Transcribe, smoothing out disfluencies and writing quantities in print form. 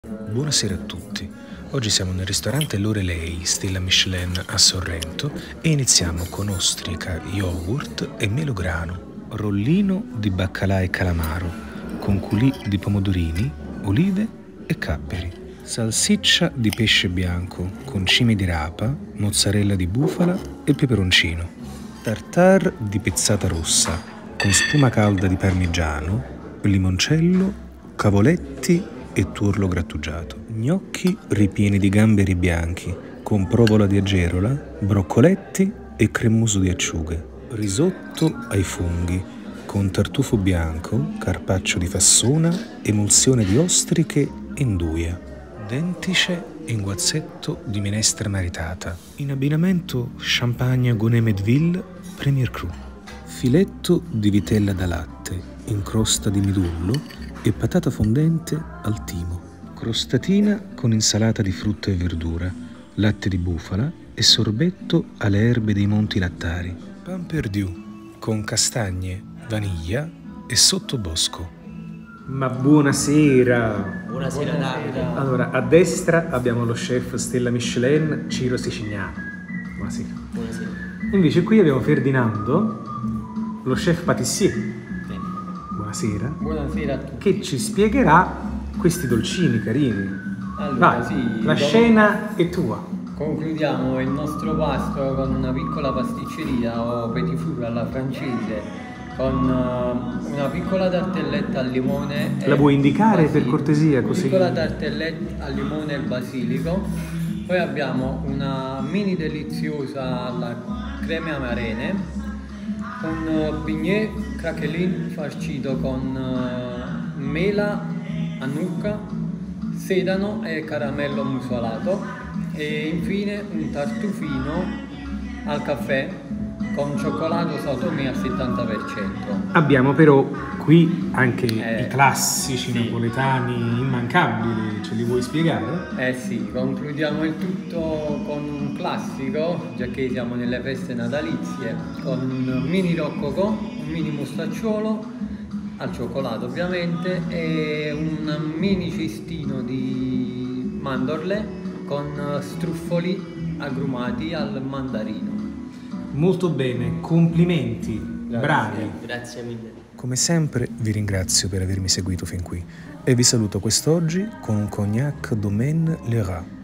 Buonasera a tutti. Oggi siamo nel ristorante Lorelei, stella Michelin a Sorrento, e iniziamo con ostrica, yogurt e melograno, rollino di baccalà e calamaro, con culì di pomodorini, olive e capperi, salsiccia di pesce bianco con cime di rapa, mozzarella di bufala e peperoncino, tartare di pezzata rossa con spuma calda di parmigiano, limoncello, cavoletti e tuorlo grattugiato, gnocchi ripieni di gamberi bianchi con provola di agerola, broccoletti e cremoso di acciughe, risotto ai funghi con tartufo bianco, carpaccio di fassona, emulsione di ostriche e nduja, dentice in guazzetto di minestra maritata, in abbinamento champagne Gonnet Medeville Premier Cru, filetto di vitella da latte in crosta di midollo e patata fondente al timo, crostatina con insalata di frutta e verdura, latte di bufala e sorbetto alle erbe dei monti lattari, pan perdu con castagne, vaniglia e sottobosco. Ma buonasera! Buonasera Davide. Allora, a destra abbiamo lo chef stella Michelin Ciro Siciliano. Buonasera. Buonasera. Invece qui abbiamo Ferdinando, lo chef patissier. Sì. Buonasera. Buonasera a tutti. Che ci spiegherà questi dolcini carini. Allora, Vai, sì, la scena è tua. concludiamo il nostro pasto con una piccola pasticceria o petit four alla francese con una piccola tartelletta al limone. La vuoi indicare per basilico. cortesia così? Piccola tartelletta al limone e basilico. Poi abbiamo una mini deliziosa alla creme amarene, un bignè craquelin farcito con mela, annucca, sedano e caramello musolato, e infine un tartufino al caffè con cioccolato sautomé al 70%. Abbiamo però qui anche i classici sì. napoletani immancabili, ce li vuoi spiegare? Eh sì, concludiamo il tutto con un classico, già che siamo nelle feste natalizie, con un mini roccocò, un mini mostacciolo al cioccolato ovviamente, e un mini cestino di mandorle con struffoli agrumati al mandarino. Molto bene, complimenti, bravi. Grazie mille. Come sempre vi ringrazio per avermi seguito fin qui e vi saluto quest'oggi con un cognac Domaine Le Rat.